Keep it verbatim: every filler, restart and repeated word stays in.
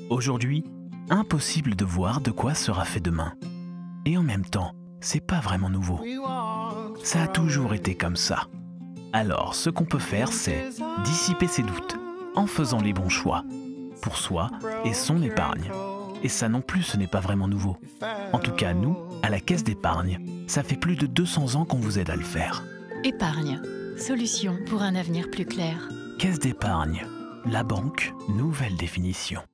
Aujourd'hui, impossible de voir de quoi sera fait demain. Et en même temps, c'est pas vraiment nouveau. Ça a toujours été comme ça. Alors, ce qu'on peut faire, c'est dissiper ses doutes en faisant les bons choix pour soi et son épargne. Et ça non plus, ce n'est pas vraiment nouveau. En tout cas, nous, à la Caisse d'épargne, ça fait plus de deux cents ans qu'on vous aide à le faire. Épargne, solution pour un avenir plus clair. Caisse d'épargne, la banque, nouvelle définition.